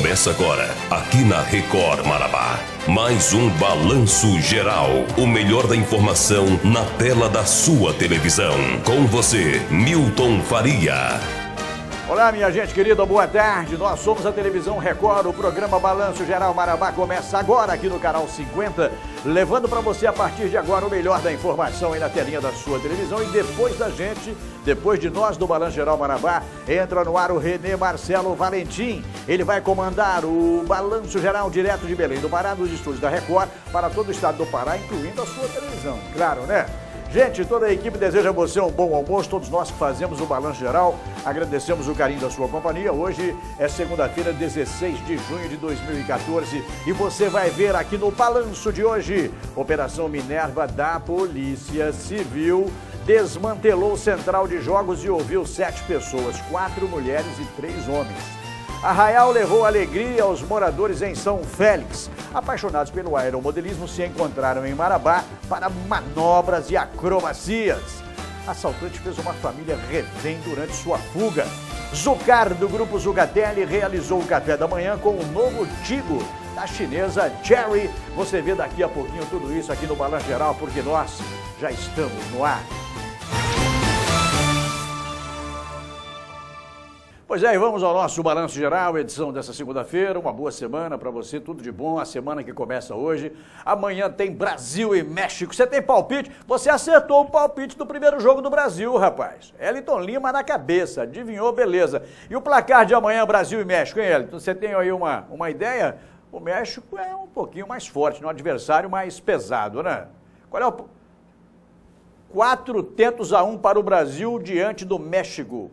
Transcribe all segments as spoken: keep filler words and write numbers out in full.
Começa agora, aqui na Record Marabá. Mais um Balanço Geral. O melhor da informação na tela da sua televisão. Com você, Milton Faria. Olá, minha gente querida, boa tarde. Nós somos a televisão Record. O programa Balanço Geral Marabá começa agora aqui no canal cinquenta, levando para você a partir de agora o melhor da informação aí na telinha da sua televisão. E depois da gente, depois de nós do Balanço Geral Marabá, entra no ar o Renê Marcelo Valentim. Ele vai comandar o Balanço Geral direto de Belém do Pará, dos estúdios da Record, para todo o estado do Pará, incluindo a sua televisão, claro, né? Gente, toda a equipe deseja a você um bom almoço, todos nós que fazemos o Balanço Geral, agradecemos o carinho da sua companhia. Hoje é segunda-feira, dezesseis de junho de dois mil e quatorze, e você vai ver aqui no Balanço de hoje, Operação Minerva da Polícia Civil desmantelou central de jogos e ouviu sete pessoas, quatro mulheres e três homens. Arraial levou alegria aos moradores em São Félix. Apaixonados pelo aeromodelismo se encontraram em Marabá para manobras e acrobacias. Assaltante fez uma família refém durante sua fuga. Zucar, do grupo Zucatelli, realizou o café da manhã com o novo Tigo da chinesa Cherry. Você vê daqui a pouquinho tudo isso aqui no Balanço Geral, porque nós já estamos no ar. Pois é, e vamos ao nosso Balanço Geral, edição dessa segunda-feira. Uma boa semana para você, tudo de bom. A semana que começa hoje. Amanhã tem Brasil e México. Você tem palpite? Você acertou o palpite do primeiro jogo do Brasil, rapaz. Elton Lima na cabeça, adivinhou, beleza. E o placar de amanhã, Brasil e México, hein, Elton? Você tem aí uma, uma ideia? O México é um pouquinho mais forte, um adversário mais pesado, né? Qual é o... Quatro tentos a um para o Brasil diante do México.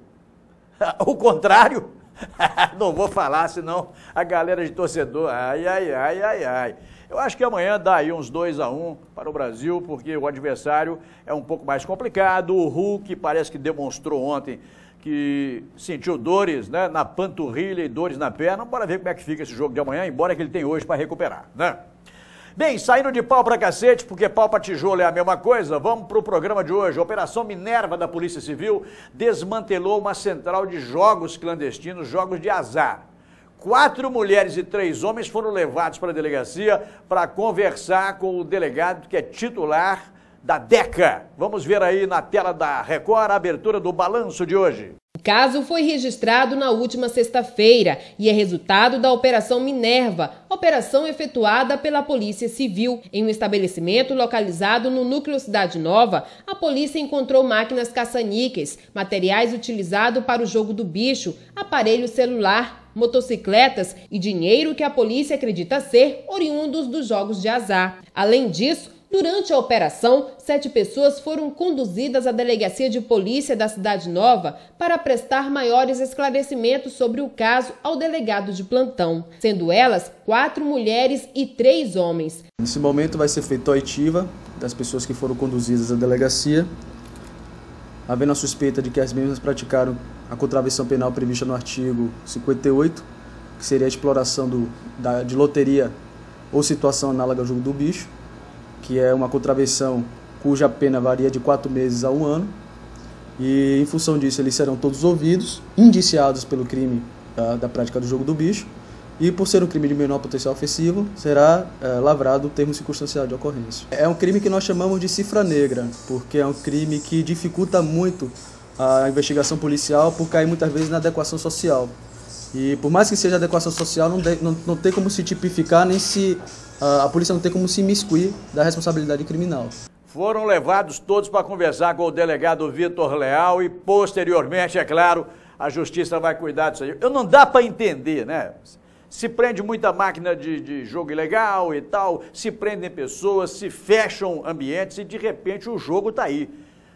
O contrário, não vou falar, senão a galera de torcedor, ai, ai, ai, ai, ai. Eu acho que amanhã dá aí uns dois a um para o Brasil, porque o adversário é um pouco mais complicado. O Hulk parece que demonstrou ontem que sentiu dores, né, na panturrilha e dores na perna. Bora ver como é que fica esse jogo de amanhã, embora que ele tenha hoje para recuperar, né? Bem, saindo de pau pra cacete, porque pau pra tijolo é a mesma coisa, vamos pro programa de hoje. A Operação Minerva da Polícia Civil desmantelou uma central de jogos clandestinos, jogos de azar. Quatro mulheres e três homens foram levados para a delegacia para conversar com o delegado que é titular da DECA. Vamos ver aí na tela da Record a abertura do balanço de hoje. O caso foi registrado na última sexta-feira e é resultado da Operação Minerva, operação efetuada pela Polícia Civil. Em um estabelecimento localizado no núcleo Cidade Nova, a polícia encontrou máquinas caça-níqueis, materiais utilizados para o jogo do bicho, aparelho celular, motocicletas e dinheiro que a polícia acredita ser oriundos dos jogos de azar. Além disso, durante a operação, sete pessoas foram conduzidas à delegacia de polícia da Cidade Nova para prestar maiores esclarecimentos sobre o caso ao delegado de plantão, sendo elas quatro mulheres e três homens. Nesse momento vai ser feita a oitiva das pessoas que foram conduzidas à delegacia, havendo a suspeita de que as mesmas praticaram a contravenção penal prevista no artigo cinquenta e oito, que seria a exploração do, da, de loteria ou situação análoga ao jogo do bicho, que é uma contravenção cuja pena varia de quatro meses a um ano. E, em função disso, eles serão todos ouvidos, indiciados pelo crime da, da prática do jogo do bicho. E, por ser um crime de menor potencial ofensivo, será é, lavrado o termo circunstancial de ocorrência. É um crime que nós chamamos de cifra negra, porque é um crime que dificulta muito a investigação policial por cair muitas vezes na adequação social. E, por mais que seja adequação social, não, de, não, não tem como se tipificar, nem se... a polícia não tem como se imiscuir da responsabilidade criminal. Foram levados todos para conversar com o delegado Vitor Leal e, posteriormente, é claro, a justiça vai cuidar disso aí. Eu não dá para entender, né? Se prende muita máquina de, de jogo ilegal e tal, se prendem pessoas, se fecham ambientes e, de repente, o jogo está aí.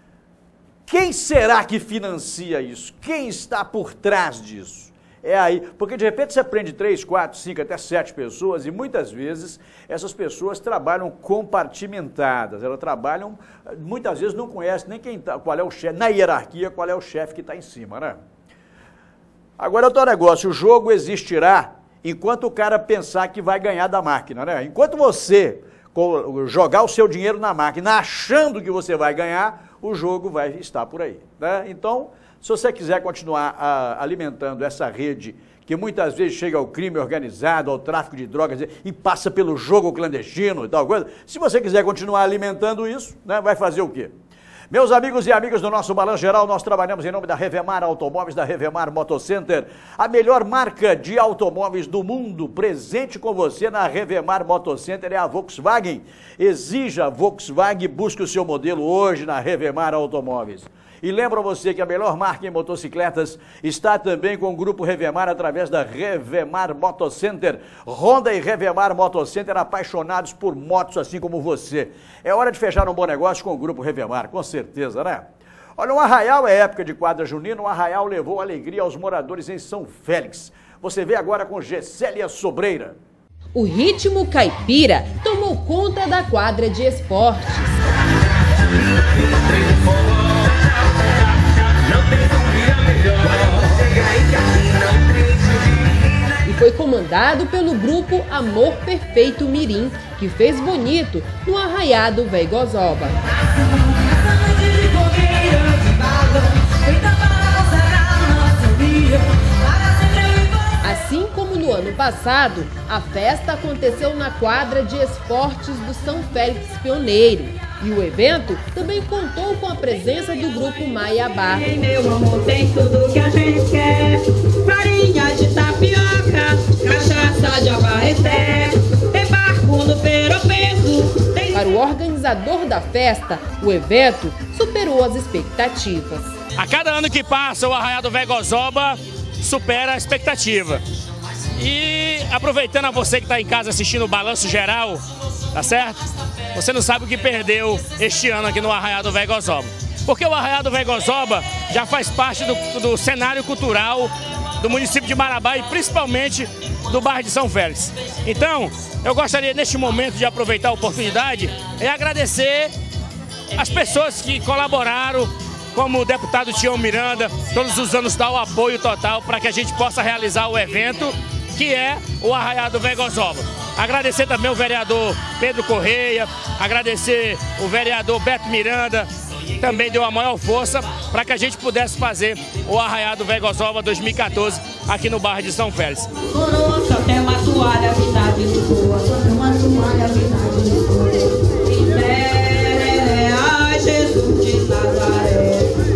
Quem será que financia isso? Quem está por trás disso? É aí, porque de repente você prende três, quatro, cinco, até sete pessoas e muitas vezes essas pessoas trabalham compartimentadas, elas trabalham, muitas vezes não conhecem nem quem tá, qual é o chefe, na hierarquia, qual é o chefe que está em cima, né? Agora, outro negócio, o jogo existirá enquanto o cara pensar que vai ganhar da máquina, né? Enquanto você jogar o seu dinheiro na máquina achando que você vai ganhar, o jogo vai estar por aí, né? Então, se você quiser continuar a, alimentando essa rede que muitas vezes chega ao crime organizado, ao tráfico de drogas e passa pelo jogo clandestino e tal coisa, se você quiser continuar alimentando isso, né, vai fazer o quê? Meus amigos e amigas do nosso Balanço Geral, nós trabalhamos em nome da Revemar Automóveis, da Revemar Motocenter, a melhor marca de automóveis do mundo, presente com você na Revemar Motocenter é a Volkswagen. Exija Volkswagen, busque o seu modelo hoje na Revemar Automóveis. E lembra você que a melhor marca em motocicletas está também com o Grupo Revemar através da Revemar Motocenter. Honda e Revemar Motocenter, apaixonados por motos assim como você. É hora de fechar um bom negócio com o Grupo Revemar, com certeza, né? Olha, um Arraial é época de quadra junina, um Arraial levou alegria aos moradores em São Félix. Você vê agora com Gessélia Sobreira. O ritmo caipira tomou conta da quadra de esportes. E foi comandado pelo grupo Amor Perfeito Mirim, que fez bonito no arraiado Véi Gozoba. Assim como no ano passado, a festa aconteceu na quadra de esportes do São Félix Pioneiro. E o evento também contou com a presença do grupo Maiabá. Meu amor, tem tudo que a gente quer. Farinha de tapioca, cachaça de abarreté, tem barco no peropeso. Tem... Para o organizador da festa, o evento superou as expectativas. A cada ano que passa, o Arraiado Véi Gozoba supera a expectativa. E aproveitando a você que está em casa assistindo o Balanço Geral, tá certo? Você não sabe o que perdeu este ano aqui no Arraiado Véi Gozoba. Porque o Arraiado Véi Gozoba já faz parte do, do cenário cultural do município de Marabá e principalmente do bairro de São Félix. Então, eu gostaria neste momento de aproveitar a oportunidade e agradecer as pessoas que colaboraram, como o deputado Tião Miranda, todos os anos dá o apoio total para que a gente possa realizar o evento, que é o Arraiado Véi Gozoba. Agradecer também o vereador Pedro Correia, agradecer o vereador Beto Miranda, que também deu a maior força para que a gente pudesse fazer o Arraiado Véi Gozoba dois mil e quatorze aqui no bairro de São Félix. Coroa, só tem uma toalha, vida de Lisboa, só tem uma toalha, vida de Lisboa. Miserere, ai Jesus de Nazaré,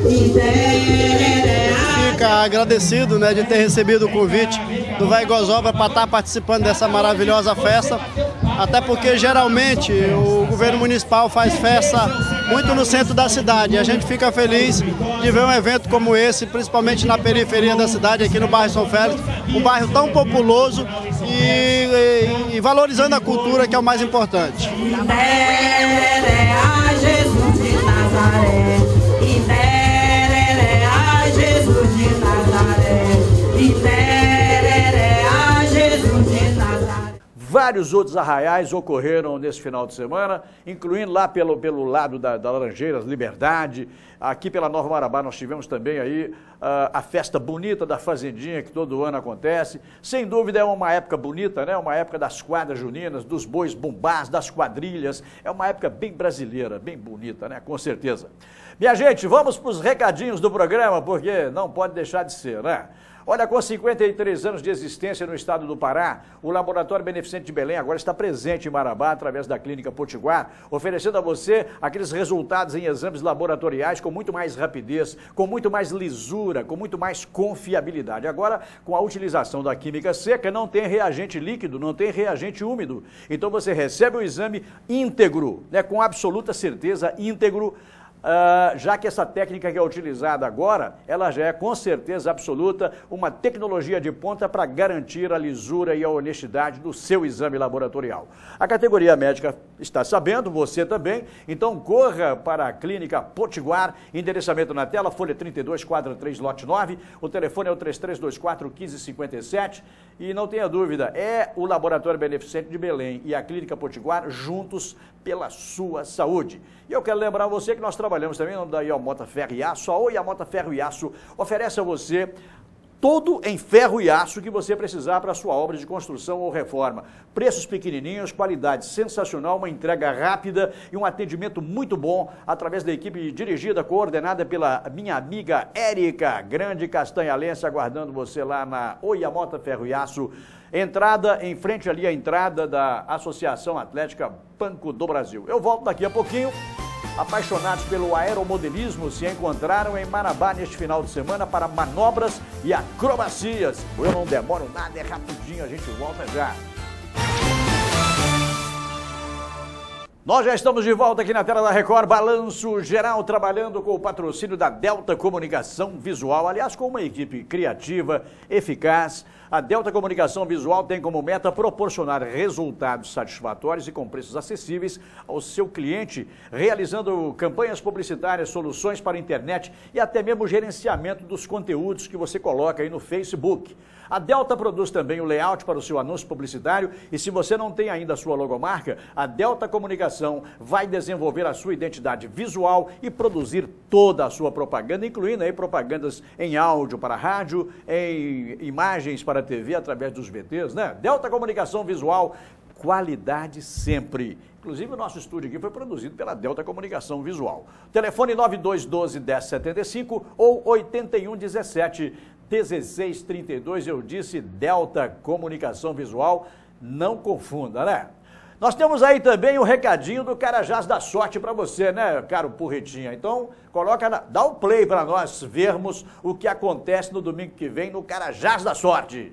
miserere, ai... Fica agradecido, né, de ter recebido o convite do Véi Gozoba para estar participando dessa maravilhosa festa, até porque geralmente o governo municipal faz festa muito no centro da cidade e a gente fica feliz de ver um evento como esse, principalmente na periferia da cidade, aqui no bairro São Félix, um bairro tão populoso e, e, e valorizando a cultura, que é o mais importante. Miserere, ai Jesus de Nazaré, miserere, ai Jesus de Nazaré, miserere. Vários outros arraiais ocorreram nesse final de semana, incluindo lá pelo, pelo lado da, da Laranjeiras, Liberdade. Aqui pela Nova Marabá nós tivemos também aí uh, a festa bonita da Fazendinha, que todo ano acontece. Sem dúvida é uma época bonita, né? Uma época das quadras juninas, dos bois bumbás, das quadrilhas. É uma época bem brasileira, bem bonita, né? Com certeza. Minha gente, vamos para os recadinhos do programa, porque não pode deixar de ser, né? Olha, com cinquenta e três anos de existência no estado do Pará, o Laboratório Beneficente de Belém agora está presente em Marabá através da Clínica Potiguar, oferecendo a você aqueles resultados em exames laboratoriais com muito mais rapidez, com muito mais lisura, com muito mais confiabilidade. Agora, com a utilização da química seca, não tem reagente líquido, não tem reagente úmido. Então você recebe o exame íntegro, né, com absoluta certeza, íntegro. Uh, já que essa técnica que é utilizada agora, ela já é com certeza absoluta uma tecnologia de ponta para garantir a lisura e a honestidade do seu exame laboratorial. A categoria médica está sabendo, você também, então corra para a Clínica Potiguar, endereçamento na tela, folha trinta e dois, quadra três, lote nove, o telefone é o três três dois quatro, um cinco cinco sete e não tenha dúvida, é o Laboratório Beneficente de Belém e a Clínica Potiguar juntos pela sua saúde. E eu quero lembrar você que nós trabalhamos também no nome da Iamota Ferro e Aço. A Iamota Ferro e Aço oferece a você Todo em ferro e aço que você precisar para a sua obra de construção ou reforma. Preços pequenininhos, qualidade sensacional, uma entrega rápida e um atendimento muito bom através da equipe dirigida, coordenada pela minha amiga Érica, grande castanhalense, aguardando você lá na Oiamota Ferro e Aço. Entrada, em frente ali a entrada da Associação Atlética Banco do Brasil. Eu volto daqui a pouquinho. Apaixonados pelo aeromodelismo se encontraram em Marabá neste final de semana para manobras e acrobacias. Eu não demoro nada, é rapidinho, a gente volta já. Nós já estamos de volta aqui na tela da Record, Balanço Geral, trabalhando com o patrocínio da Delta Comunicação Visual, aliás, com uma equipe criativa, eficaz. A Delta Comunicação Visual tem como meta proporcionar resultados satisfatórios e com preços acessíveis ao seu cliente, realizando campanhas publicitárias, soluções para a internet e até mesmo gerenciamento dos conteúdos que você coloca aí no Facebook. A Delta produz também o layout para o seu anúncio publicitário e se você não tem ainda a sua logomarca, a Delta Comunicação vai desenvolver a sua identidade visual e produzir toda a sua propaganda, incluindo aí propagandas em áudio para rádio, em imagens para T V através dos V Tês, né? Delta Comunicação Visual, qualidade sempre. Inclusive o nosso estúdio aqui foi produzido pela Delta Comunicação Visual. Telefone nove dois um dois, um zero sete cinco ou oito um um sete, um seis três dois, eu disse Delta Comunicação Visual, não confunda, né? Nós temos aí também o recadinho do Carajás da Sorte para você, né, caro Porretinha? Então, coloca, na, dá o play para nós vermos o que acontece no domingo que vem no Carajás da Sorte.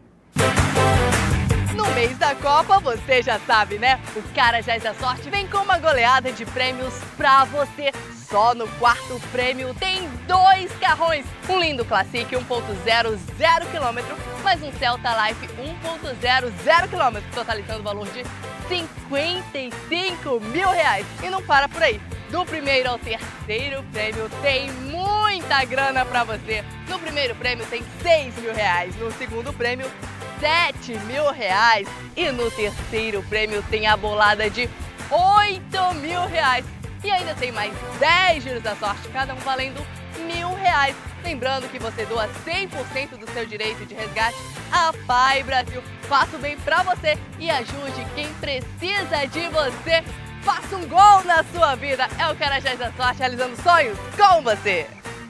No mês da Copa, você já sabe, né? O Carajás da Sorte vem com uma goleada de prêmios pra você. Só no quarto prêmio tem dois carrões. Um lindo Classic um ponto zero, zero quilômetro, mais um Celta Life um ponto zero, zero quilômetro, totalizando o valor de cinquenta e cinco mil reais. E não para por aí. Do primeiro ao terceiro prêmio tem muita grana pra você. No primeiro prêmio tem seis mil reais, no segundo prêmio sete mil reais e no terceiro prêmio tem a bolada de oito mil reais. E ainda tem mais dez giros da sorte, cada um valendo mil reais. Lembrando que você doa cem por cento do seu direito de resgate à Pai Brasil. Faça o bem pra você e ajude quem precisa de você. Faça um gol na sua vida. É o Carajás da Sorte realizando sonhos com você.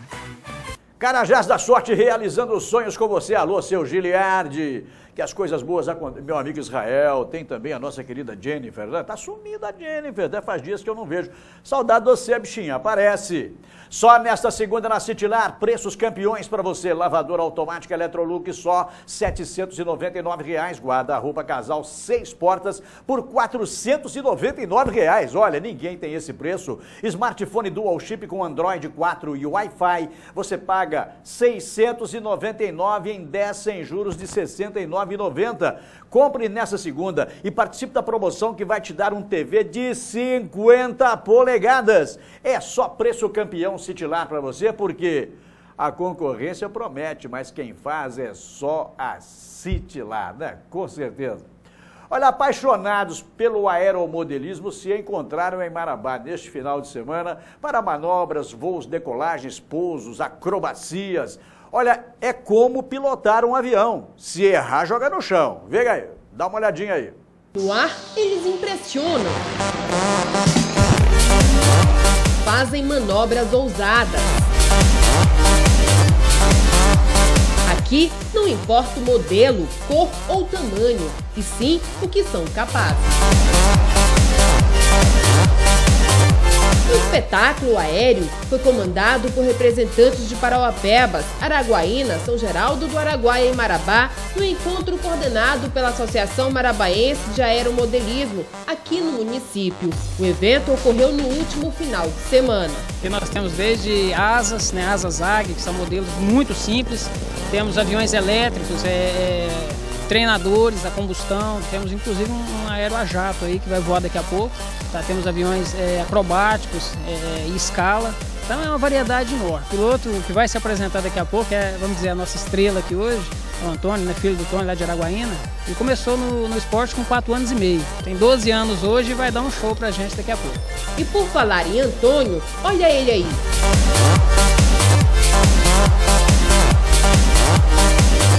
Carajás da Sorte realizando sonhos com você. Alô, seu Giliardi. Que as coisas boas acontecem. Meu amigo Israel, tem também a nossa querida Jennifer, né? Tá sumida a Jennifer, até faz dias que eu não vejo. Saudade de você, bichinha, aparece. Só nesta segunda na Citilar, preços campeões para você. Lavadora automática Electrolux só setecentos e noventa e nove reais. Guarda-roupa casal seis portas por quatrocentos e noventa e nove reais. Olha, ninguém tem esse preço. Smartphone Dual Chip com Android quatro e Wi-Fi, você paga seiscentos e noventa e nove reais em dez sem juros de sessenta e nove reais e noventa centavos. Compre nessa segunda e participe da promoção que vai te dar um T V de cinquenta polegadas. É só preço campeão Citilar para você, porque a concorrência promete, mas quem faz é só a Citilar, né? Com certeza. Olha, apaixonados pelo aeromodelismo se encontraram em Marabá neste final de semana para manobras, voos, decolagens, pousos, acrobacias. Olha, é como pilotar um avião. Se errar, joga no chão. Vem aí, dá uma olhadinha aí. No ar, eles impressionam. Fazem manobras ousadas. Aqui não importa o modelo, cor ou tamanho, e sim o que são capazes. O espetáculo aéreo foi comandado por representantes de Parauapebas, Araguaína, São Geraldo do Araguaia e Marabá, no encontro coordenado pela Associação Marabaense de Aeromodelismo, aqui no município. O evento ocorreu no último final de semana. E nós temos desde asas, né, asas águia, que são modelos muito simples, temos aviões elétricos, é, é, treinadores a combustão, temos inclusive um, um aero a jato aí que vai voar daqui a pouco. Tá, temos aviões é, acrobáticos é, e escala, então é uma variedade enorme. O piloto que vai se apresentar daqui a pouco é, vamos dizer, a nossa estrela aqui hoje, o Antônio, né, filho do Tony lá de Araguaína, e começou no, no esporte com quatro anos e meio. Tem doze anos hoje e vai dar um show pra gente daqui a pouco. E por falar em Antônio, olha ele aí.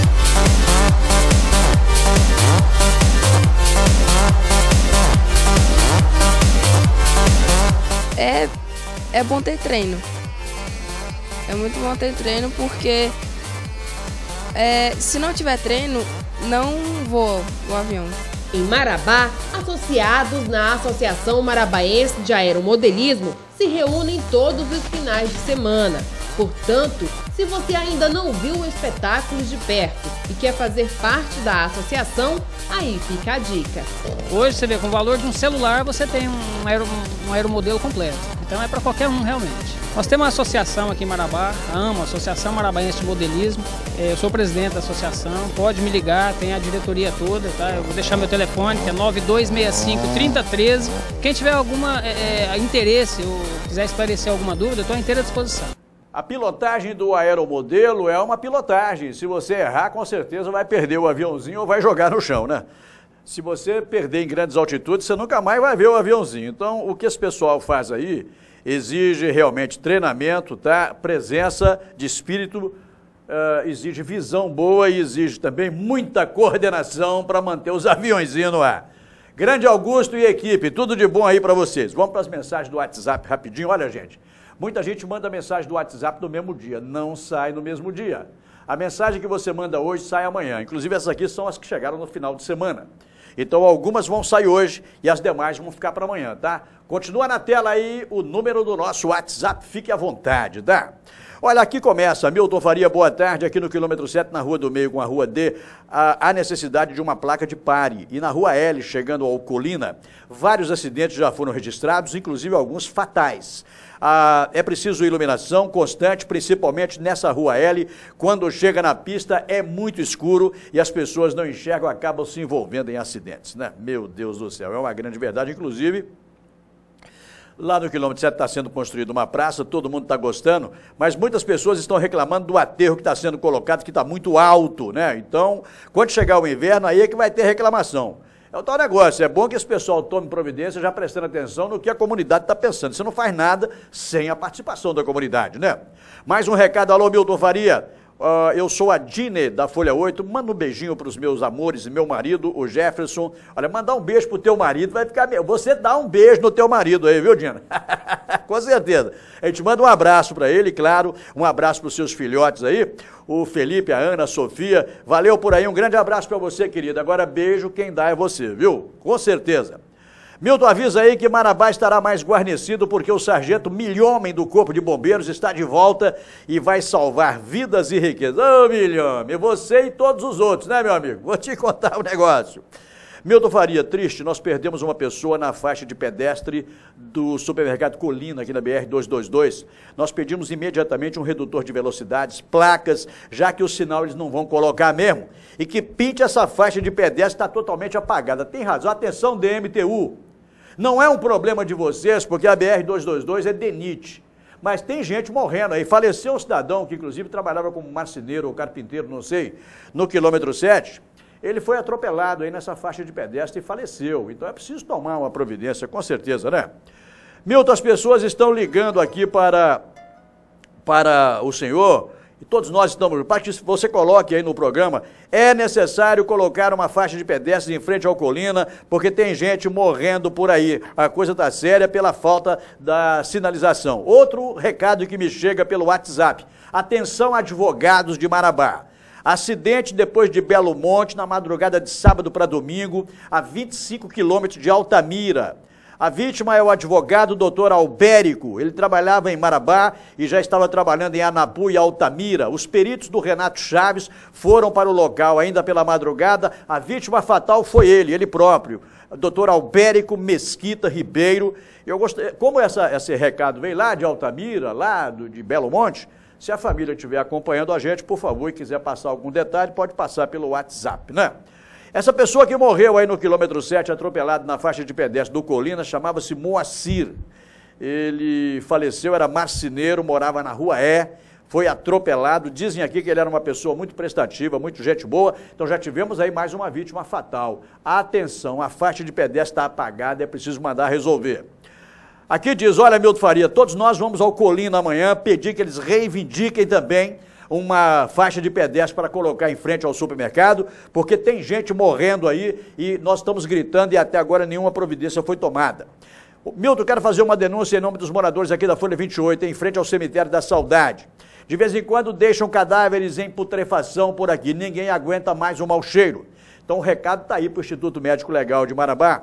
é bom ter treino. É muito bom ter treino porque é, se não tiver treino, não voa o avião. Em Marabá, associados na Associação Marabaense de Aeromodelismo se reúnem todos os finais de semana. Portanto, se você ainda não viu o espetáculo de perto e quer fazer parte da associação, aí fica a dica. Hoje você vê, com o valor de um celular você tem um, aero, um aeromodelo completo. Então é para qualquer um realmente. Nós temos uma associação aqui em Marabá, a AMO, Associação Marabaense de Modelismo. Eu sou presidente da associação, pode me ligar, tem a diretoria toda, tá? Eu vou deixar meu telefone, que é nove dois seis cinco, três zero um três. Quem tiver algum é, interesse ou quiser esclarecer alguma dúvida, eu estou à inteira disposição. A pilotagem do aeromodelo é uma pilotagem. Se você errar, com certeza vai perder o aviãozinho ou vai jogar no chão, né? Se você perder em grandes altitudes, você nunca mais vai ver o aviãozinho. Então, o que esse pessoal faz aí exige realmente treinamento, tá? Presença de espírito, uh, exige visão boa e exige também muita coordenação para manter os aviãozinhos no ar. Grande Augusto e equipe, tudo de bom aí para vocês. Vamos para as mensagens do WhatsApp rapidinho. Olha, gente, muita gente manda mensagem do WhatsApp no mesmo dia, não sai no mesmo dia. A mensagem que você manda hoje sai amanhã, inclusive essas aqui são as que chegaram no final de semana. Então algumas vão sair hoje e as demais vão ficar para amanhã, tá? Continua na tela aí o número do nosso WhatsApp, fique à vontade, tá? Olha, aqui começa, Milton Faria, boa tarde, aqui no quilômetro sete, na Rua do Meio com a Rua D, há necessidade de uma placa de pare. E na Rua L, chegando ao Colina, vários acidentes já foram registrados, inclusive alguns fatais. Ah, é preciso iluminação constante, principalmente nessa Rua L, quando chega na pista é muito escuro e as pessoas não enxergam, acabam se envolvendo em acidentes, né? Meu Deus do céu, é uma grande verdade, inclusive... Lá no quilômetro sete está sendo construída uma praça, todo mundo está gostando, mas muitas pessoas estão reclamando do aterro que está sendo colocado, que está muito alto, né? Então, quando chegar o inverno, aí é que vai ter reclamação. É o tal negócio, é bom que esse pessoal tome providência já prestando atenção no que a comunidade está pensando. Você não faz nada sem a participação da comunidade, né? Mais um recado, alô Milton Faria. Uh, eu sou a Dine, da Folha oito, manda um beijinho para os meus amores e meu marido, o Jefferson. Olha, mandar um beijo pro teu marido, vai ficar... Você dá um beijo no teu marido aí, viu, Dina? Com certeza. A gente manda um abraço para ele, claro, um abraço para os seus filhotes aí, o Felipe, a Ana, a Sofia. Valeu por aí, um grande abraço para você, querida. Agora, beijo, quem dá é você, viu? Com certeza. Milton avisa aí que Marabá estará mais guarnecido porque o sargento Milhomem do Corpo de Bombeiros está de volta e vai salvar vidas e riquezas. Ô, Milhomem, você e todos os outros, né, meu amigo? Vou te contar o negócio. Milton Faria, triste, nós perdemos uma pessoa na faixa de pedestre do supermercado Colina, aqui na B R duzentos e vinte e dois. Nós pedimos imediatamente um redutor de velocidades, placas, já que o sinal eles não vão colocar mesmo. E que pinte essa faixa de pedestre, está totalmente apagada. Tem razão, atenção D M T U. Não é um problema de vocês, porque a B R duzentos e vinte e dois é D N I T. Mas tem gente morrendo aí. Faleceu um cidadão que inclusive trabalhava como marceneiro ou carpinteiro, não sei, no quilômetro sete. Ele foi atropelado aí nessa faixa de pedestre e faleceu. Então é preciso tomar uma providência, com certeza, né? Milton, as pessoas estão ligando aqui para, para o senhor, e todos nós estamos, para que você coloque aí no programa, é necessário colocar uma faixa de pedestres em frente ao Colina, porque tem gente morrendo por aí. A coisa está séria pela falta da sinalização. Outro recado que me chega pelo WhatsApp. Atenção, advogados de Marabá. Acidente depois de Belo Monte, na madrugada de sábado para domingo, a vinte e cinco quilômetros de Altamira. A vítima é o advogado doutor Albérico. Ele trabalhava em Marabá e já estava trabalhando em Anapu e Altamira. Os peritos do Renato Chaves foram para o local ainda pela madrugada. A vítima fatal foi ele, ele próprio, doutor Albérico Mesquita Ribeiro. Eu gostei, como essa, esse recado veio lá de Altamira, lá do, de Belo Monte, se a família estiver acompanhando a gente, por favor, e quiser passar algum detalhe, pode passar pelo WhatsApp, né? Essa pessoa que morreu aí no quilômetro sete, atropelado na faixa de pedestre do Colina, chamava-se Moacir. Ele faleceu, era marceneiro, morava na Rua E, foi atropelado. Dizem aqui que ele era uma pessoa muito prestativa, muito gente boa. Então já tivemos aí mais uma vítima fatal. Atenção, a faixa de pedestre está apagada, é preciso mandar resolver. Aqui diz, olha, Milton Faria, todos nós vamos ao Colina amanhã pedir que eles reivindiquem também uma faixa de pedestre para colocar em frente ao supermercado, porque tem gente morrendo aí e nós estamos gritando e até agora nenhuma providência foi tomada. Milton, quero fazer uma denúncia em nome dos moradores aqui da Folha vinte e oito, em frente ao cemitério da Saudade. De vez em quando deixam cadáveres em putrefação por aqui, ninguém aguenta mais o mau cheiro. Então o recado está aí para o Instituto Médico Legal de Marabá,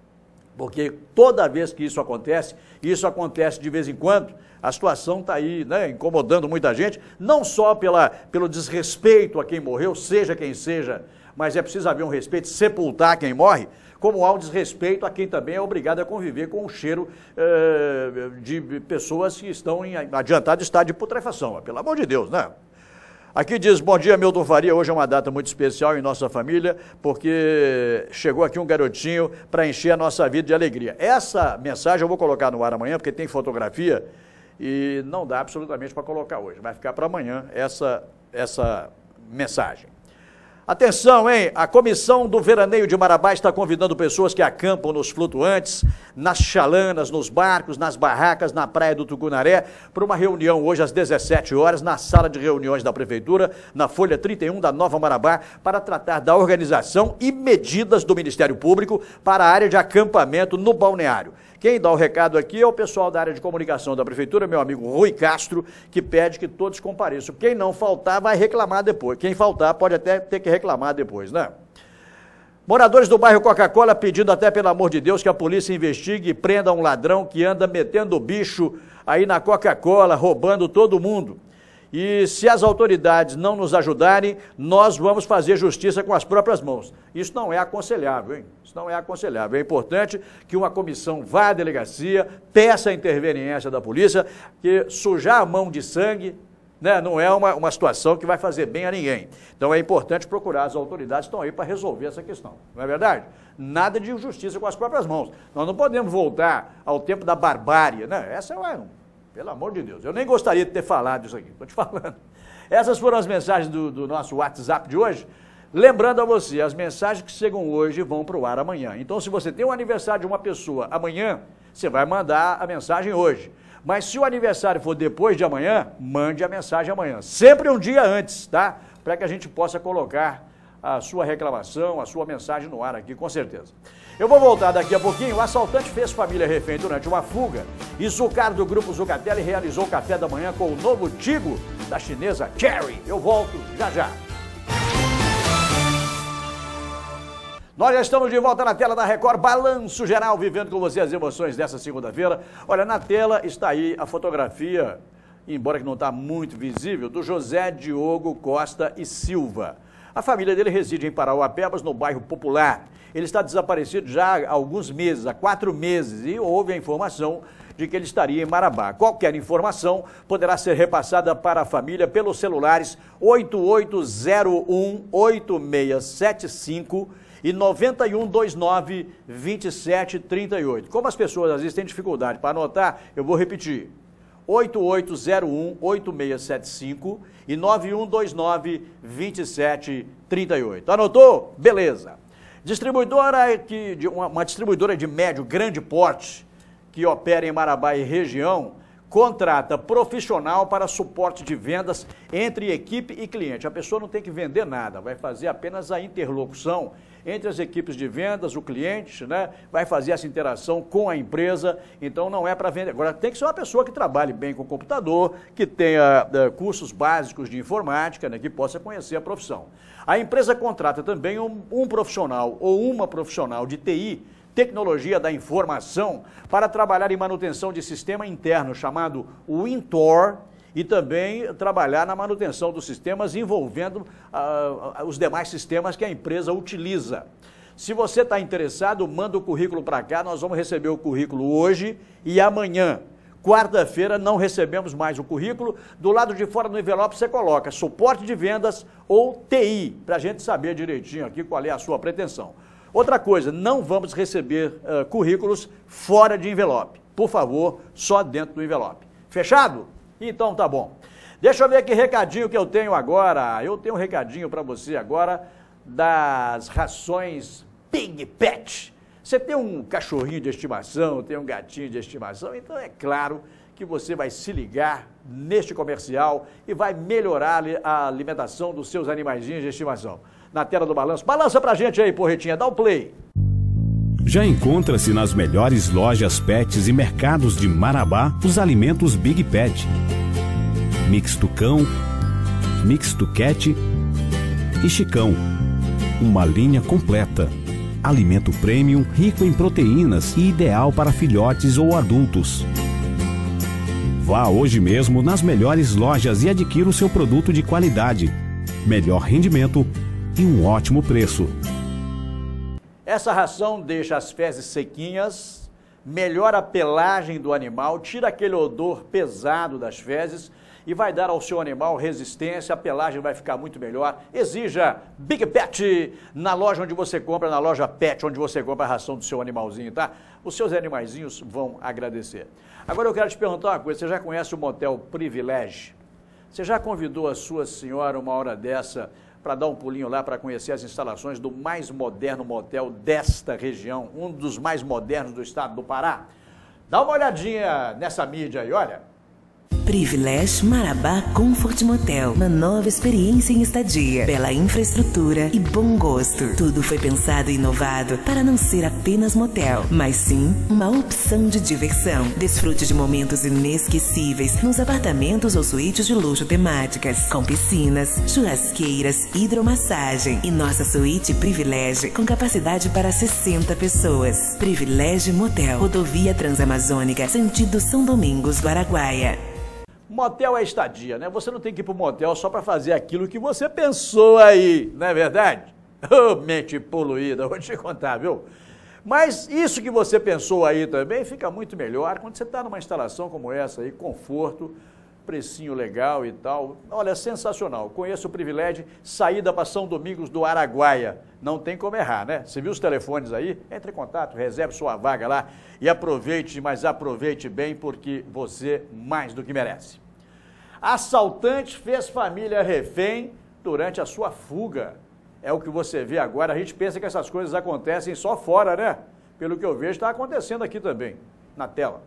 porque toda vez que isso acontece, e isso acontece de vez em quando, a situação está aí, né, incomodando muita gente, não só pela, pelo desrespeito a quem morreu, seja quem seja, mas é preciso haver um respeito, sepultar quem morre, como há um desrespeito a quem também é obrigado a conviver com o cheiro eh, de pessoas que estão em adiantado estado de putrefação, pelo amor de Deus, né? Aqui diz, bom dia, Milton Faria, hoje é uma data muito especial em nossa família, porque chegou aqui um garotinho para encher a nossa vida de alegria. Essa mensagem eu vou colocar no ar amanhã, porque tem fotografia e não dá absolutamente para colocar hoje, vai ficar para amanhã essa, essa mensagem. Atenção, hein? A comissão do Veraneio de Marabá está convidando pessoas que acampam nos flutuantes, nas chalanas, nos barcos, nas barracas, na praia do Tucunaré, para uma reunião hoje às dezessete horas, na sala de reuniões da Prefeitura, na Folha trinta e um da Nova Marabá, para tratar da organização e medidas do Ministério Público para a área de acampamento no balneário. Quem dá o recado aqui é o pessoal da área de comunicação da Prefeitura, meu amigo Rui Castro, que pede que todos compareçam. Quem não faltar vai reclamar depois. Quem faltar pode até ter que reclamar depois, né? Moradores do bairro Coca-Cola pedindo até, pelo amor de Deus, que a polícia investigue e prenda um ladrão que anda metendo o bicho aí na Coca-Cola, roubando todo mundo. E se as autoridades não nos ajudarem, nós vamos fazer justiça com as próprias mãos. Isso não é aconselhável, hein? Isso não é aconselhável. É importante que uma comissão vá à delegacia, peça a interveniência da polícia, que sujar a mão de sangue, né, não é uma, uma situação que vai fazer bem a ninguém. Então é importante procurar, as autoridades estão aí para resolver essa questão. Não é verdade? Nada de justiça com as próprias mãos. Nós não podemos voltar ao tempo da barbárie, né? Essa é uma... Pelo amor de Deus, eu nem gostaria de ter falado isso aqui, estou te falando. Essas foram as mensagens do, do nosso WhatsApp de hoje. Lembrando a você, as mensagens que chegam hoje vão para o ar amanhã. Então, se você tem um aniversário de uma pessoa amanhã, você vai mandar a mensagem hoje. Mas se o aniversário for depois de amanhã, mande a mensagem amanhã. Sempre um dia antes, tá? Para que a gente possa colocar a sua reclamação, a sua mensagem no ar aqui, com certeza. Eu vou voltar daqui a pouquinho. O assaltante fez família refém durante uma fuga e Zucar do Grupo Zucatelli realizou o café da manhã com o novo Tigo da chinesa Cherry. Eu volto já já. Nós já estamos de volta na tela da Record, Balanço Geral, vivendo com você as emoções dessa segunda-feira. Olha, na tela está aí a fotografia, embora que não está muito visível, do José Diogo Costa e Silva. A família dele reside em Parauapebas, no bairro Popular. Ele está desaparecido já há alguns meses, há quatro meses, e houve a informação de que ele estaria em Marabá. Qualquer informação poderá ser repassada para a família pelos celulares oito oito zero um, oito seis sete cinco e nove um dois nove, dois sete três oito. Como as pessoas às vezes têm dificuldade para anotar, eu vou repetir. oito oito zero um, oito seis sete cinco e nove um dois nove, dois sete três oito. Anotou? Beleza. Distribuidora que, de uma, uma distribuidora de médio, grande porte, que opera em Marabá e região, contrata profissional para suporte de vendas entre equipe e cliente. A pessoa não tem que vender nada, vai fazer apenas a interlocução entre as equipes de vendas, o cliente, né, vai fazer essa interação com a empresa, então não é para vender. Agora, tem que ser uma pessoa que trabalhe bem com o computador, que tenha uh, cursos básicos de informática, né, que possa conhecer a profissão. A empresa contrata também um, um profissional ou uma profissional de T I, Tecnologia da Informação, para trabalhar em manutenção de sistema interno chamado Wintor, e também trabalhar na manutenção dos sistemas envolvendo uh, os demais sistemas que a empresa utiliza. Se você está interessado, manda o currículo para cá, nós vamos receber o currículo hoje e amanhã. Quarta-feira não recebemos mais o currículo. Do lado de fora do envelope você coloca suporte de vendas ou T I, para a gente saber direitinho aqui qual é a sua pretensão. Outra coisa, não vamos receber uh, currículos fora de envelope. Por favor, só dentro do envelope. Fechado? Então tá bom. Deixa eu ver que recadinho que eu tenho agora. Eu tenho um recadinho para você agora das rações Pig Pet. Você tem um cachorrinho de estimação, tem um gatinho de estimação, então é claro que você vai se ligar neste comercial e vai melhorar a alimentação dos seus animaizinhos de estimação. Na tela do balanço. Balança pra gente aí, porretinha, dá o play. Já encontra-se nas melhores lojas pets e mercados de Marabá os alimentos Big Pet, Mix Tucão, Mix Tuquete e Chicão. Uma linha completa. Alimento premium, rico em proteínas e ideal para filhotes ou adultos. Vá hoje mesmo nas melhores lojas e adquira o seu produto de qualidade, melhor rendimento e um ótimo preço. Essa ração deixa as fezes sequinhas, melhora a pelagem do animal, tira aquele odor pesado das fezes e vai dar ao seu animal resistência, a pelagem vai ficar muito melhor. Exija Big Pet na loja onde você compra, na loja Pet, onde você compra a ração do seu animalzinho, tá? Os seus animaizinhos vão agradecer. Agora eu quero te perguntar uma coisa, você já conhece o motel Privilege? Você já convidou a sua senhora uma hora dessa para dar um pulinho lá para conhecer as instalações do mais moderno motel desta região, um dos mais modernos do estado do Pará? Dá uma olhadinha nessa mídia aí, olha. Privilege Marabá Comfort Motel. Uma nova experiência em estadia, bela infraestrutura e bom gosto. Tudo foi pensado e inovado para não ser apenas motel, mas sim uma opção de diversão. Desfrute de momentos inesquecíveis nos apartamentos ou suítes de luxo temáticas, com piscinas, churrasqueiras, hidromassagem e nossa suíte Privilege com capacidade para sessenta pessoas. Privilege Motel, rodovia Transamazônica, sentido São Domingos, Guaraguaia. Motel é estadia, né? Você não tem que ir pro motel só para fazer aquilo que você pensou aí, não é verdade? Ô, mente poluída, vou te contar, viu? Mas isso que você pensou aí também fica muito melhor quando você está numa instalação como essa aí, conforto, precinho legal e tal. Olha, sensacional. Conheço o Privilege, saída para São Domingos do Araguaia. Não tem como errar, né? Você viu os telefones aí? Entre em contato, reserve sua vaga lá e aproveite, mas aproveite bem porque você mais do que merece. Assaltante fez família refém durante a sua fuga. É o que você vê agora. A gente pensa que essas coisas acontecem só fora, né? Pelo que eu vejo, está acontecendo aqui também, na tela.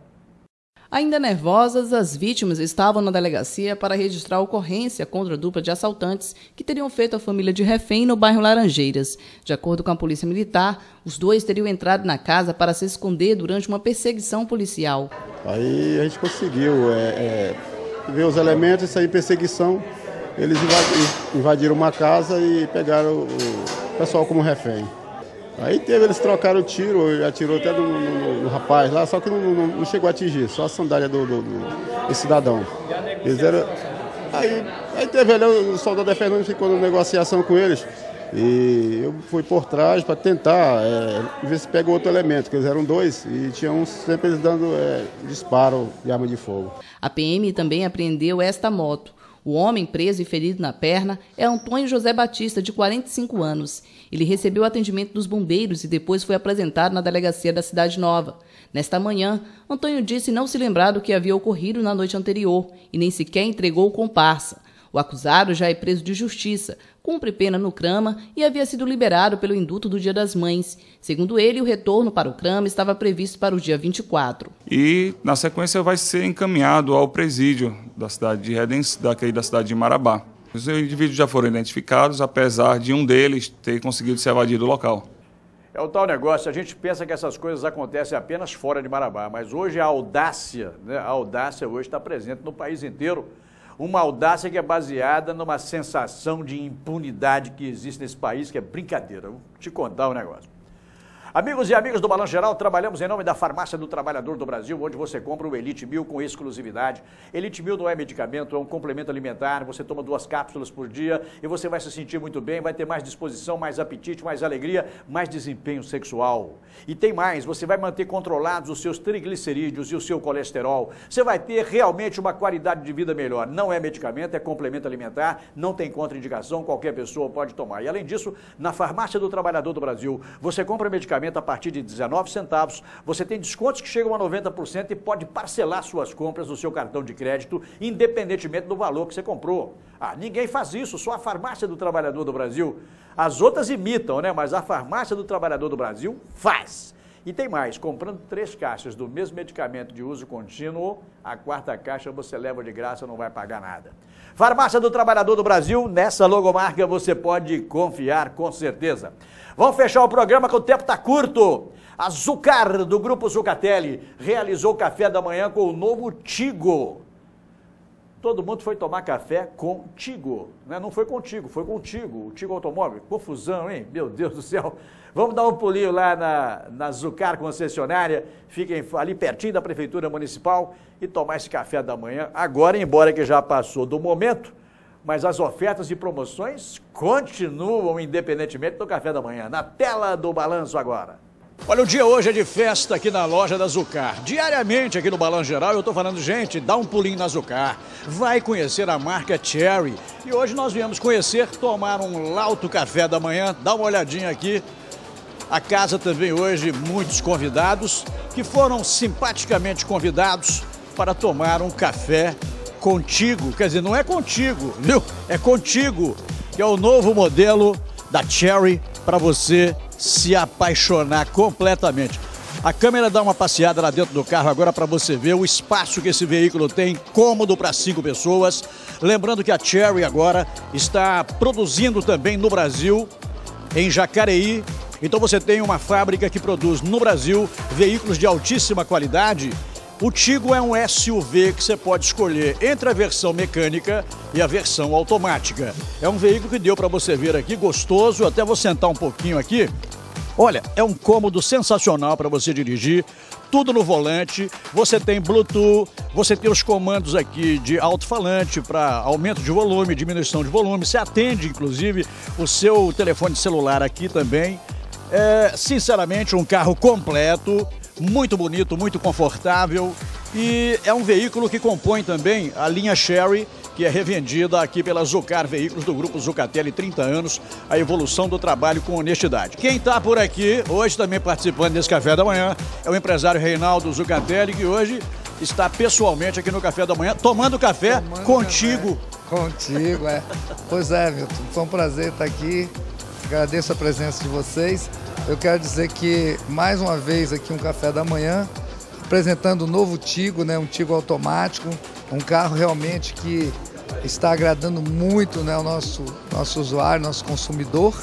Ainda nervosas, as vítimas estavam na delegacia para registrar a ocorrência contra a dupla de assaltantes que teriam feito a família de refém no bairro Laranjeiras. De acordo com a Polícia Militar, os dois teriam entrado na casa para se esconder durante uma perseguição policial. Aí a gente conseguiu é, é, ver os elementos e sair em perseguição. Eles invadiram uma casa e pegaram o pessoal como refém. Aí teve, eles trocaram o tiro, atirou até no, no, no rapaz lá, só que não, não, não chegou a atingir, só a sandália do, do, do, do cidadão. Eles eram, aí, aí teve ali, o soldado da Fernandes ficou na negociação com eles. E eu fui por trás para tentar é, ver se pega outro elemento, que eles eram dois e tinha um sempre eles dando é, disparo de arma de fogo. A P M também apreendeu esta moto. O homem preso e ferido na perna é Antônio José Batista, de quarenta e cinco anos. Ele recebeu atendimento dos bombeiros e depois foi apresentado na delegacia da Cidade Nova. Nesta manhã, Antônio disse não se lembrar do que havia ocorrido na noite anterior e nem sequer entregou o comparsa. O acusado já é preso de justiça, cumpre pena no CRAMA e havia sido liberado pelo indulto do Dia das Mães. Segundo ele, o retorno para o CRAMA estava previsto para o dia vinte e quatro. E, na sequência, vai ser encaminhado ao presídio da cidade de Redenção, daqui da cidade de Marabá. Os indivíduos já foram identificados, apesar de um deles ter conseguido se evadir do local. É o tal negócio, a gente pensa que essas coisas acontecem apenas fora de Marabá, mas hoje a audácia, né, a audácia hoje está presente no país inteiro. Uma audácia que é baseada numa sensação de impunidade que existe nesse país, que é brincadeira. Vou te contar o negócio. Amigos e amigas do Balanço Geral, trabalhamos em nome da Farmácia do Trabalhador do Brasil, onde você compra o Elite Mil com exclusividade. Elite Mil não é medicamento, é um complemento alimentar. Você toma duas cápsulas por dia e você vai se sentir muito bem, vai ter mais disposição, mais apetite, mais alegria, mais desempenho sexual. E tem mais, você vai manter controlados os seus triglicerídeos e o seu colesterol. Você vai ter realmente uma qualidade de vida melhor. Não é medicamento, é complemento alimentar, não tem contraindicação, qualquer pessoa pode tomar. E além disso, na Farmácia do Trabalhador do Brasil, você compra medicamento a partir de dezenove centavos, você tem descontos que chegam a noventa por cento e pode parcelar suas compras no seu cartão de crédito, independentemente do valor que você comprou. Ah, ninguém faz isso, só a Farmácia do Trabalhador do Brasil. As outras imitam, né? Mas a Farmácia do Trabalhador do Brasil faz. E tem mais, comprando três caixas do mesmo medicamento de uso contínuo, a quarta caixa você leva de graça, não vai pagar nada. Farmácia do Trabalhador do Brasil, nessa logomarca você pode confiar com certeza. Vamos fechar o programa que o tempo está curto. A Zucar, do Grupo Zucatelli, realizou o café da manhã com o novo Tigo. Todo mundo foi tomar café com Tigo, né? Não foi contigo, foi contigo, o Tigo Automóvel. Confusão, hein? Meu Deus do céu. Vamos dar um pulinho lá na, na Zucar concessionária, fiquem ali pertinho da Prefeitura Municipal e tomar esse café da manhã. Agora, embora que já passou do momento, mas as ofertas e promoções continuam independentemente do café da manhã. Na tela do balanço agora. Olha, o dia hoje é de festa aqui na loja da Zucar. Diariamente aqui no Balanço Geral eu estou falando, gente, dá um pulinho na Zucar. Vai conhecer a marca Cherry. E hoje nós viemos conhecer, tomar um lauto café da manhã. Dá uma olhadinha aqui. A casa também hoje, muitos convidados que foram simpaticamente convidados para tomar um café contigo. Quer dizer, não é contigo, viu? É contigo, que é o novo modelo da Cherry para você se apaixonar completamente. A câmera dá uma passeada lá dentro do carro agora para você ver o espaço que esse veículo tem, cômodo para cinco pessoas. Lembrando que a Cherry agora está produzindo também no Brasil, em Jacareí. Então você tem uma fábrica que produz no Brasil veículos de altíssima qualidade. O Tigo é um S U V que você pode escolher entre a versão mecânica e a versão automática. É um veículo que deu para você ver aqui, gostoso, até vou sentar um pouquinho aqui. Olha, é um cômodo sensacional para você dirigir, tudo no volante, você tem Bluetooth, você tem os comandos aqui de alto-falante para aumento de volume, diminuição de volume, você atende inclusive o seu telefone celular aqui também. É, sinceramente, um carro completo, muito bonito, muito confortável e é um veículo que compõe também a linha Cherry, que é revendida aqui pela Zucar Veículos do Grupo Zucatelli, trinta anos, a evolução do trabalho com honestidade. Quem está por aqui, hoje também participando desse café da manhã, é o empresário Reinaldo Zucatelli, que hoje está pessoalmente aqui no café da manhã, tomando café tomando contigo. Café. Contigo, é. Pois é, Milton, foi um prazer estar aqui, agradeço a presença de vocês. Eu quero dizer que, mais uma vez, aqui um café da manhã, apresentando o novo Tigo, né, um Tigo automático, um carro realmente que está agradando muito, né, o nosso, nosso usuário, nosso consumidor.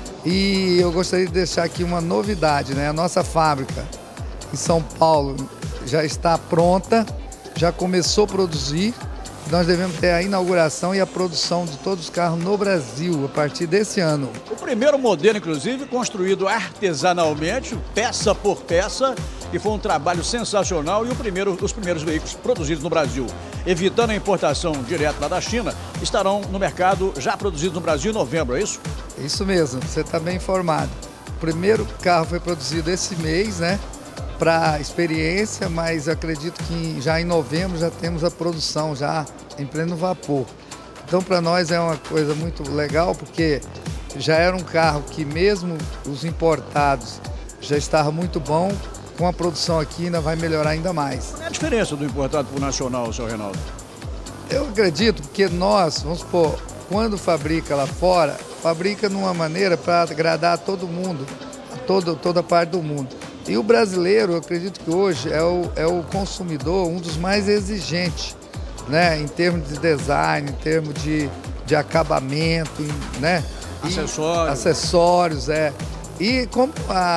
E eu gostaria de deixar aqui uma novidade, né, a nossa fábrica em São Paulo já está pronta, já começou a produzir. Nós devemos ter a inauguração e a produção de todos os carros no Brasil a partir desse ano. O primeiro modelo, inclusive, construído artesanalmente, peça por peça, e foi um trabalho sensacional e o primeiro, os primeiros veículos produzidos no Brasil, evitando a importação direta lá da China, estarão no mercado já produzidos no Brasil em novembro, é isso? Isso mesmo, você está bem informado. O primeiro carro foi produzido esse mês, né? Para experiência, mas acredito que já em novembro já temos a produção já em pleno vapor. Então para nós é uma coisa muito legal, porque já era um carro que mesmo os importados já estava muito bom, com a produção aqui ainda vai melhorar ainda mais. Qual é a diferença do importado para o nacional, seu Reinaldo? Eu acredito que nós, vamos supor, quando fabrica lá fora, fabrica de uma maneira para agradar a todo mundo, a todo, toda parte do mundo. E o brasileiro, eu acredito que hoje é o, é o consumidor um dos mais exigentes, né? Em termos de design, em termos de, de acabamento, né? Acessórios. Acessórios, é. E como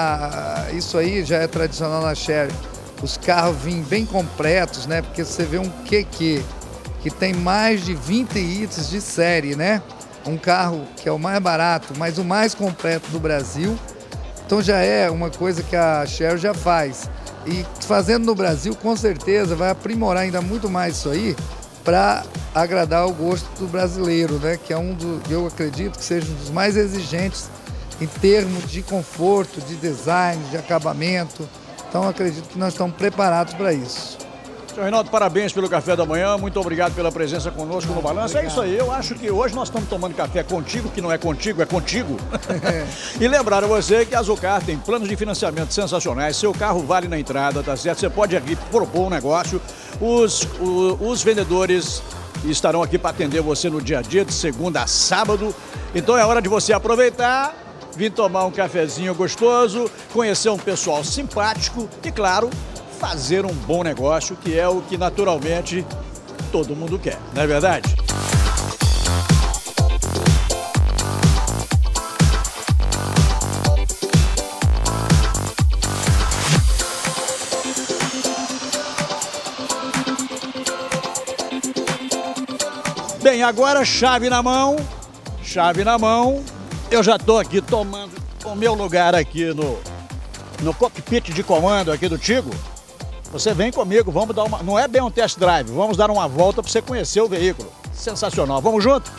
a, isso aí já é tradicional na Cherry, os carros vêm bem completos, né? Porque você vê um Q Q que tem mais de vinte itens de série, né? Um carro que é o mais barato, mas o mais completo do Brasil. Então já é uma coisa que a Cherry já faz. E fazendo no Brasil, com certeza, vai aprimorar ainda muito mais isso aí para agradar o gosto do brasileiro, né? Que é um do, eu acredito que seja um dos mais exigentes em termos de conforto, de design, de acabamento. Então acredito que nós estamos preparados para isso. Seu Reinaldo, parabéns pelo café da manhã, muito obrigado pela presença conosco no Balanço. É isso aí, eu acho que hoje nós estamos tomando café contigo, que não é contigo, é contigo. É. E lembrar a você que a Zucar tem planos de financiamento sensacionais, seu carro vale na entrada, tá certo? Você pode aqui propor um negócio, os, os, os vendedores estarão aqui para atender você no dia a dia, de segunda a sábado. Então é hora de você aproveitar, vir tomar um cafezinho gostoso, conhecer um pessoal simpático e, claro, fazer um bom negócio, que é o que naturalmente todo mundo quer, não é verdade? Bem, agora chave na mão, chave na mão. Eu já tô aqui tomando o meu lugar aqui no, no cockpit de comando aqui do Tigo. Você vem comigo, vamos dar uma... Não é bem um test drive, vamos dar uma volta para você conhecer o veículo. Sensacional, vamos junto?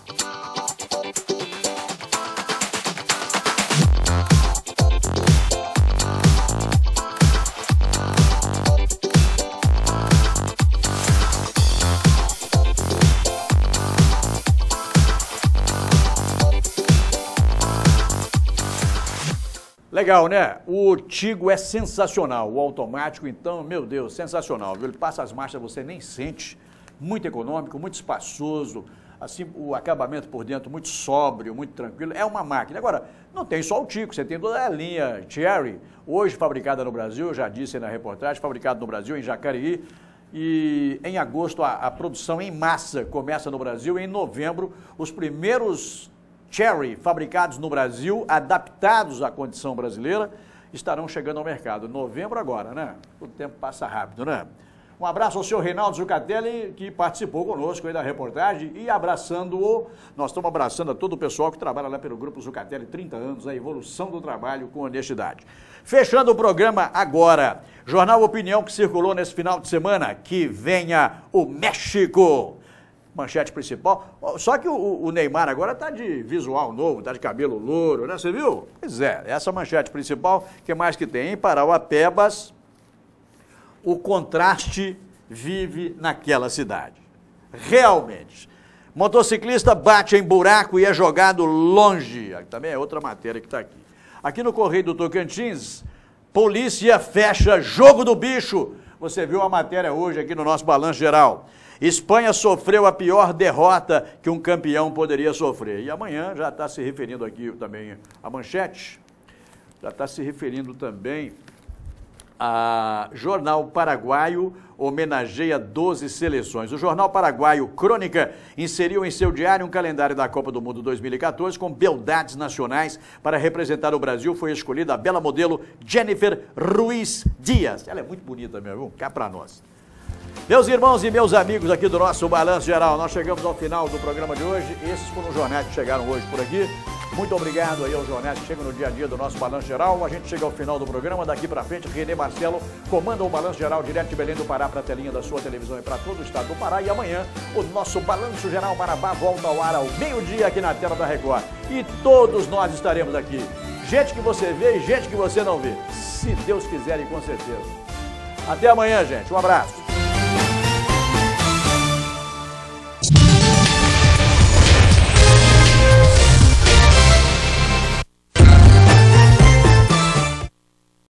Legal, né? O Tigo é sensacional, o automático, então, meu Deus, sensacional, viu? Ele passa as marchas, você nem sente, muito econômico, muito espaçoso, assim, o acabamento por dentro muito sóbrio, muito tranquilo, é uma máquina. Agora, não tem só o Tigo, você tem toda a linha Chery, hoje fabricada no Brasil, eu já disse aí na reportagem, fabricada no Brasil, em Jacareí, e em agosto a, a produção em massa começa no Brasil, e em novembro os primeiros Chery fabricados no Brasil, adaptados à condição brasileira, estarão chegando ao mercado. Novembro agora, né? O tempo passa rápido, né? Um abraço ao senhor Reinaldo Zucatelli, que participou conosco aí da reportagem, e abraçando-o, nós estamos abraçando a todo o pessoal que trabalha lá pelo Grupo Zucatelli, trinta anos, a evolução do trabalho com honestidade. Fechando o programa agora, Jornal Opinião que circulou nesse final de semana, que venha o México. Manchete principal, só que o, o Neymar agora tá de visual novo, tá de cabelo louro, né? Você viu? Pois é, essa manchete principal, que mais que tem? Em Parauapebas, o contraste vive naquela cidade. Realmente. Motociclista bate em buraco e é jogado longe. Também é outra matéria que está aqui. Aqui no Correio do Tocantins, polícia fecha jogo do bicho. Você viu a matéria hoje aqui no nosso Balanço Geral. Espanha sofreu a pior derrota que um campeão poderia sofrer. E amanhã já está se referindo aqui também a manchete, já está se referindo também a Jornal Paraguaio homenageia doze seleções. O Jornal Paraguaio Crônica inseriu em seu diário um calendário da Copa do Mundo dois mil e quatorze com beldades nacionais. Para representar o Brasil foi escolhida a bela modelo Jennifer Ruiz Dias. Ela é muito bonita mesmo, cá para nós. Meus irmãos e meus amigos aqui do nosso Balanço Geral, nós chegamos ao final do programa de hoje. Esses foram os jornais que chegaram hoje por aqui. Muito obrigado aí aos jornais que chegam no dia a dia do nosso Balanço Geral. A gente chega ao final do programa. Daqui para frente, Renê Marcelo comanda o Balanço Geral direto de Belém do Pará para a telinha da sua televisão e para todo o estado do Pará. E amanhã, o nosso Balanço Geral Marabá volta ao ar ao meio-dia aqui na tela da Record. E todos nós estaremos aqui. Gente que você vê e gente que você não vê. Se Deus quiser e com certeza. Até amanhã, gente. Um abraço.